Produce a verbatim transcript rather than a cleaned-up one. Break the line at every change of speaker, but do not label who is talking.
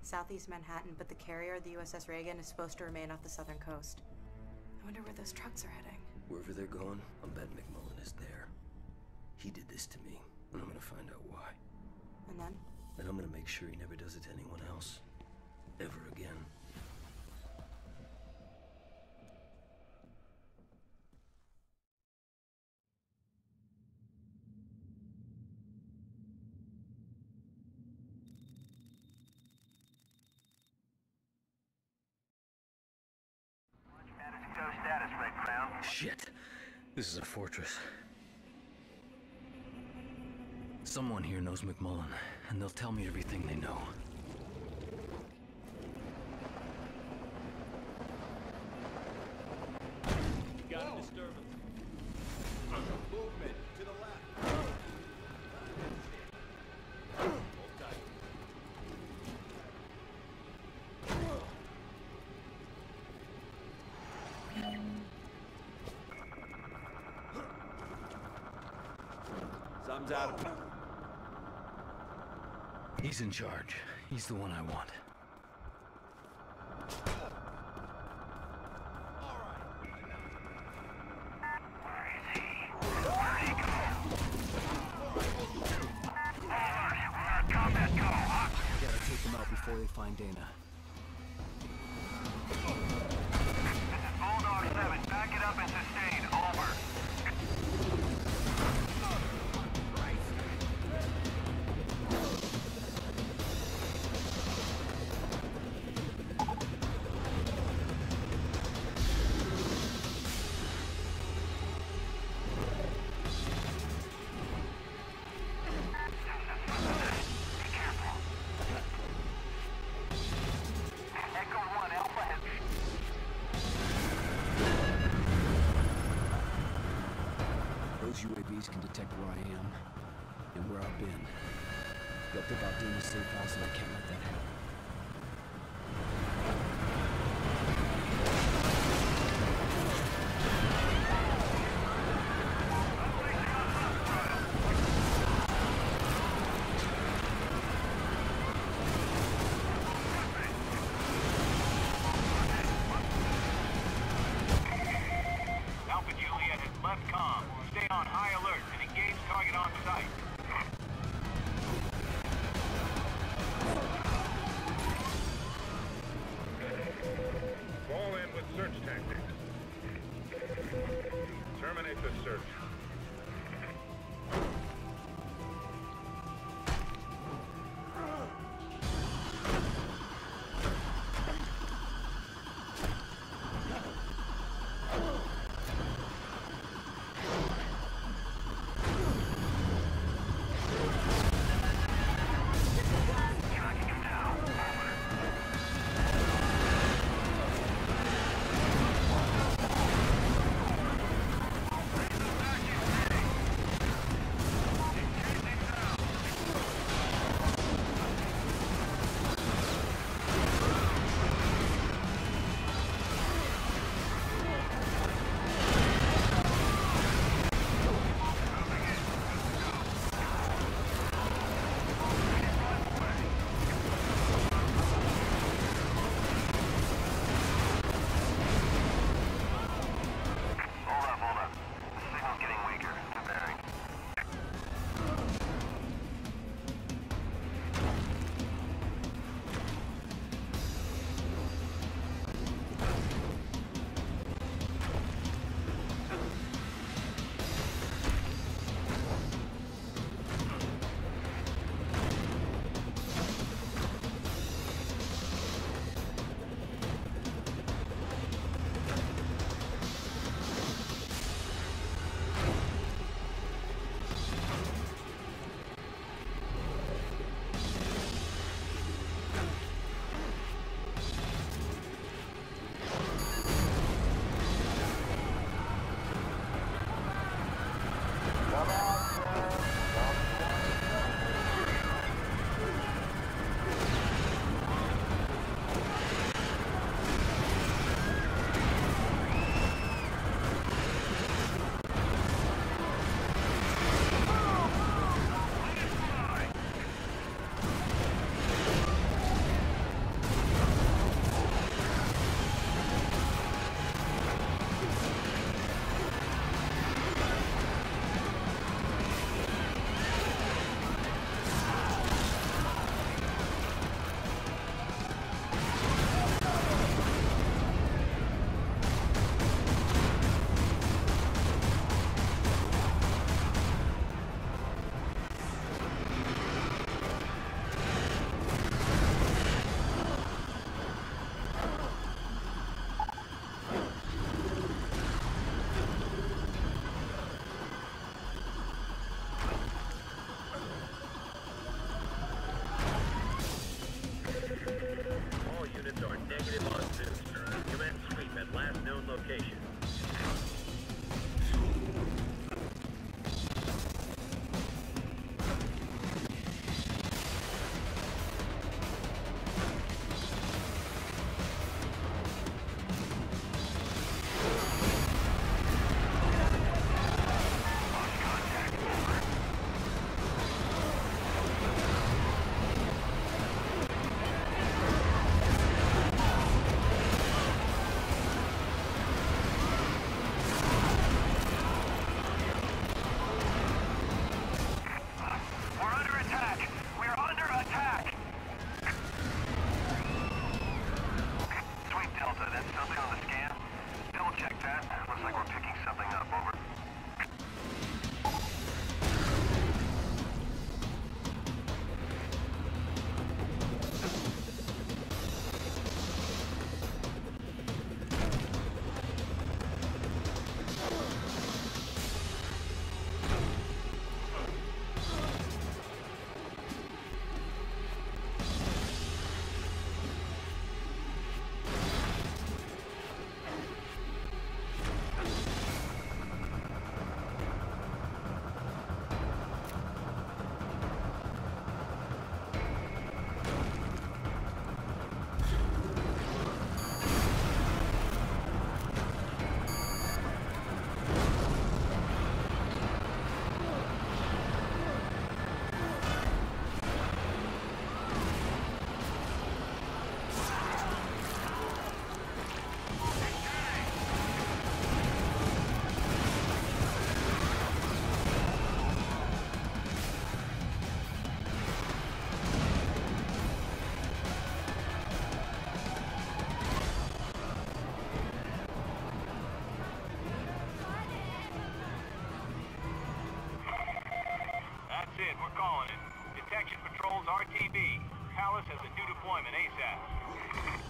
southeast Manhattan, but the carrier, the U S S Reagan, is supposed to remain off the southern coast. I wonder where those trucks are heading.
Wherever they're going, I'm betting McMullen is there. He did this to me, and I'm gonna find out why.
And then?
And I'm gonna make sure he never does it to anyone else. Ever again.
Status, Red Crown.
Shit. This is a fortress. Someone here knows McMullen, and they'll tell me everything they know.
Got a disturbance. Movement to the left. Hold tight. Something's out of it.
He's in charge. He's the one I want. Gotta take him out before they find Dana.
This is Bulldog seven. Back it up and sustain. Over.
Those U A Vs can detect where I am and where I've been. Got to about Dana's safe house, and I can't let that happen.
Alpha Juliet has left comm. Stay on high alert and engage target on sight.
Fall in with search tactics. Terminate the search.
calling it. Detection patrols R T B. Palace has a new deployment ASAP.